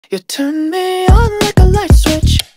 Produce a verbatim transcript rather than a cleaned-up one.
You turn me on like a light switch.